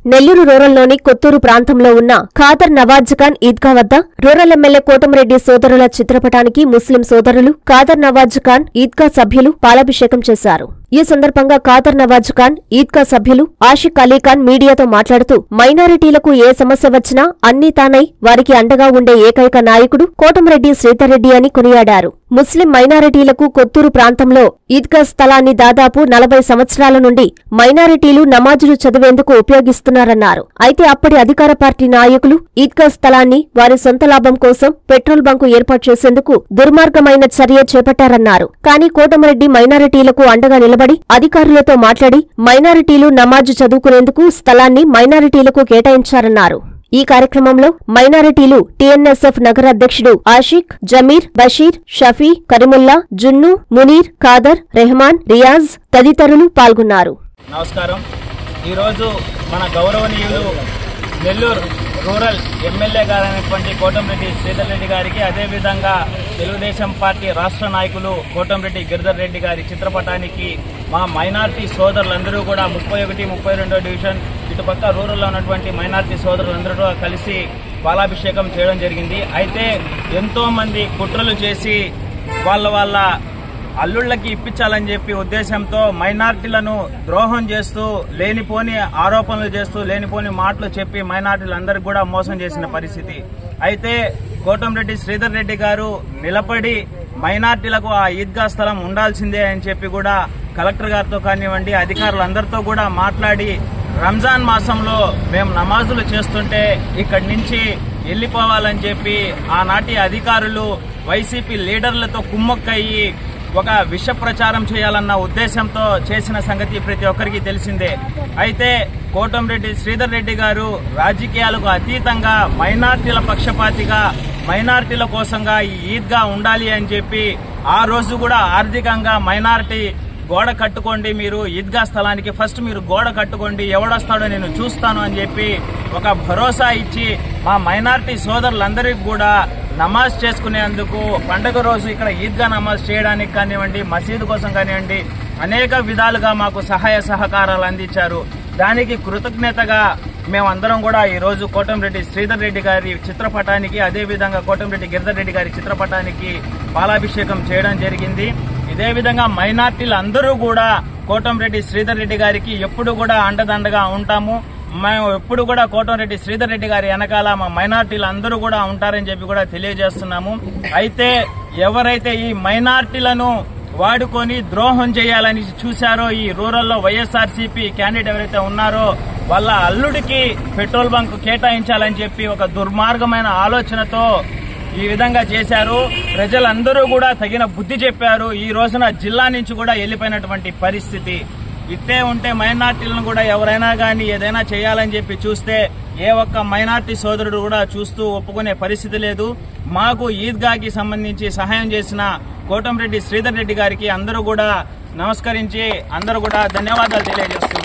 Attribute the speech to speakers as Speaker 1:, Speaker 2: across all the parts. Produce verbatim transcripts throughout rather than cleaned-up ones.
Speaker 1: నెల్లూరు రూరల్లోని కొత్తూరు ప్రాంతంలో ఉన్న ఖాదర్ నవాజ్ ఖాన్ ఈద్గా వద్ద రూరల్ ఎమ్మెల్యే కోటమిరెడ్డి సోదరుల చిత్రపటానికి ముస్లిం సోదరులు ఖాదర్ నవాజ్ ఖాన్ ఈద్గా సభ్యులు పాలాభిషేకం చేశారు. ఈ సందర్భంగా ఖాదర్ నవాజ్ ఖాన్ ఈద్గా సభ్యులు ఆషిక్ అలీ ఖాన్ మీడియాతో మాట్లాడుతూ మైనారిటీలకు ఏ సమస్య వచ్చినా అన్నీ తానై వారికి అండగా ఉండే ఏకైక నాయకుడు కోటమిరెడ్డి శ్రీధర్ రెడ్డి అని కొనియాడారు. ముస్లిం మైనారిటీలకు కొత్తూరు ప్రాంతంలో ఈద్గా స్థలాన్ని దాదాపు నలభై సంవత్సరాల నుండి మైనారిటీలు నమాజులు చదివేందుకు ఉపయోగిస్తున్నారన్నారు. అయితే అప్పటి అధికార పార్టీ నాయకులు ఈద్గా స్థలాన్ని వారి సొంత లాభం కోసం పెట్రోల్ బంకు ఏర్పాటు చేసేందుకు దుర్మార్గమైన చర్య చేపట్టారన్నారు. కానీ కోటమిరెడ్డి మైనారిటీలకు అండగా నిలబడి అధికారులతో మాట్లాడి మైనారిటీలు నమాజు చదువుకునేందుకు స్థలాన్ని మైనారిటీలకు కేటాయించారన్నారు. ఈ కార్యక్రమంలో మైనారిటీలు టీఎన్ఎస్ఎఫ్ నగర అధ్యక్షుడు ఆషిక్, జమీర్, బషీర్, షఫీ, కరీముల్లా, జున్ను, మునీర్, ఖాదర్, రెహమాన్, రియాజ్ తదితరులు పాల్గొన్నారు.
Speaker 2: నమస్కారం. ఈరోజు మన గౌరవనీయులు నెల్లూరు రూరల్ ఎమ్మెల్యే గారైనటువంటి కోటమిరెడ్డి శ్రీధర్ రెడ్డి గారికి, అదేవిధంగా తెలుగుదేశం పార్టీ రాష్ట్ర నాయకులు కోటమిరెడ్డి గిరిధర్ రెడ్డి గారి చిత్రపటానికి మా మైనార్టీ సోదరులందరూ కూడా ముప్పై ఒకటి ముప్పై రెండో డివిజన్ ఇటుపక్క రూరల్లో ఉన్నటువంటి మైనార్టీ సోదరులందరూ కలిసి పాలాభిషేకం చేయడం జరిగింది. అయితే ఎంతో మంది కుట్రలు చేసి వాళ్ళ వాళ్ళ అల్లుళ్లకి ఇప్పించాలని చెప్పి ఉద్దేశంతో మైనార్టీలను ద్రోహం చేస్తూ లేనిపోని ఆరోపణలు చేస్తూ లేనిపోని మాటలు చెప్పి మైనార్టీలందరికీ కూడా మోసం చేసిన పరిస్థితి. అయితే కోటమిరెడ్డి శ్రీధర్ రెడ్డి గారు నిలబడి మైనార్టీలకు ఆ ఈద్గా స్థలం ఉండాల్సిందే అని చెప్పి కూడా కలెక్టర్ గారితో కానివ్వండి అధికారులందరితో కూడా మాట్లాడి రంజాన్ మాసంలో మేము నమాజులు చేస్తుంటే ఇక్కడి నుంచి వెళ్లిపోవాలని చెప్పి ఆనాటి అధికారులు వైసీపీ లీడర్లతో కుమ్మక్కయ్యి ఒక విష ప్రచారం చేయాలన్న ఉద్దేశంతో చేసిన సంగతి ప్రతి ఒక్కరికి తెలిసిందే. అయితే కోటమిరెడ్డి శ్రీధర్ రెడ్డి గారు రాజకీయాలకు అతీతంగా మైనార్టీల పక్షపాతిగా మైనార్టీల కోసంగా ఈ ఈద్గా ఉండాలి అని చెప్పి ఆ రోజు కూడా ఆర్థికంగా మైనార్టీ గోడ కట్టుకోండి, మీరు ఈద్గా స్థలానికి ఫస్ట్ మీరు గోడ కట్టుకోండి, ఎవడొస్తాడో నేను చూస్తాను అని చెప్పి ఒక భరోసా ఇచ్చి మా మైనార్టీ సోదరులందరికీ కూడా నమాజ్ చేసుకునేందుకు పండుగ రోజు ఇక్కడ ఈద్గా నమాజ్ చేయడానికి కానివ్వండి మసీదు కోసం కానివ్వండి అనేక విధాలుగా మాకు సహాయ సహకారాలు అందించారు. దానికి కృతజ్ఞతగా మేమందరం కూడా ఈ రోజు కోటమిరెడ్డి శ్రీధర్ రెడ్డి గారి చిత్రపటానికి అదేవిధంగా కోటమిరెడ్డి గిరిధర్ రెడ్డి గారి చిత్రపటానికి పాలాభిషేకం చేయడం జరిగింది. ఇదే విధంగా మైనార్టీలు అందరూ కూడా కోటమిరెడ్డి శ్రీధర్ రెడ్డి గారికి ఎప్పుడు కూడా అండదండగా ఉంటాము. మేము ఎప్పుడు కూడా కోటమిరెడ్డి శ్రీధర్ రెడ్డి గారి వెనకాల మా మైనార్టీలు అందరూ కూడా ఉంటారని చెప్పి కూడా తెలియజేస్తున్నాము. అయితే ఎవరైతే ఈ మైనార్టీలను వాడుకొని ద్రోహం చేయాలని చూశారో ఈ రూరల్లో వైఎస్ఆర్సీపీ క్యాండిడేట్ ఎవరైతే ఉన్నారో వాళ్ళ అల్లుడికి పెట్రోల్ బంక్ కేటాయించాలని చెప్పి ఒక దుర్మార్గమైన ఆలోచనతో ఈ విధంగా చేశారు. ప్రజలందరూ కూడా తగిన బుద్ధి చెప్పారు. ఈ రోజున జిల్లా నుంచి కూడా వెళ్లిపోయినటువంటి పరిస్థితి. ఇట్టే ఉంటే మైనార్టీలను కూడా ఎవరైనా కానీ ఏదైనా చేయాలని చెప్పి చూస్తే ఏ ఒక్క మైనార్టీ సోదరుడు కూడా చూస్తూ ఒప్పుకునే పరిస్థితి లేదు. మాకు ఈద్గాకి సంబంధించి సహాయం చేసిన కోటమిరెడ్డి శ్రీధర్ రెడ్డి గారికి అందరూ కూడా నమస్కరించి అందరూ కూడా ధన్యవాదాలు తెలియజేస్తున్నారు.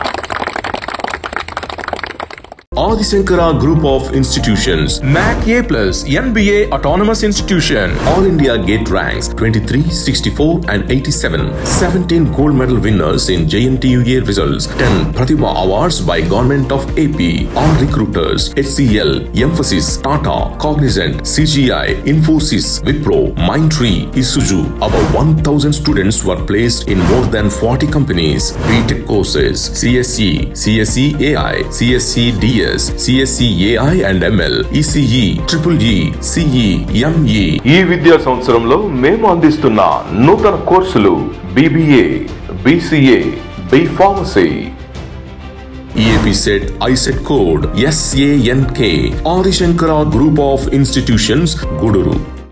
Speaker 3: Adi Shankara Group of Institutions, M A C A plus, N B A Autonomous Institution, All India Gate ranks twenty-three, sixty-four and eighty-seven, seventeen gold medal winners in J N T U A results, ten Pratibha Awards by Government of A P, all recruiters, H C L, Emphasis, Tata, Cognizant, C G I, Infosys, Wipro, Mindtree, Isuzu. About one thousand students were placed in more than forty companies. B Tech courses, C S E, C S E A I, C S E D S, C S E A I and M L, E C E, Triple E, C E, M E. ఈ విద్యా సంవత్సరంలో మేము అందిస్తున్న నూతన కోర్సులు B B A, B C A, B Pharmacy. E A P set I set code S A N K. Adi Shankara Group of Institutions, Guduru.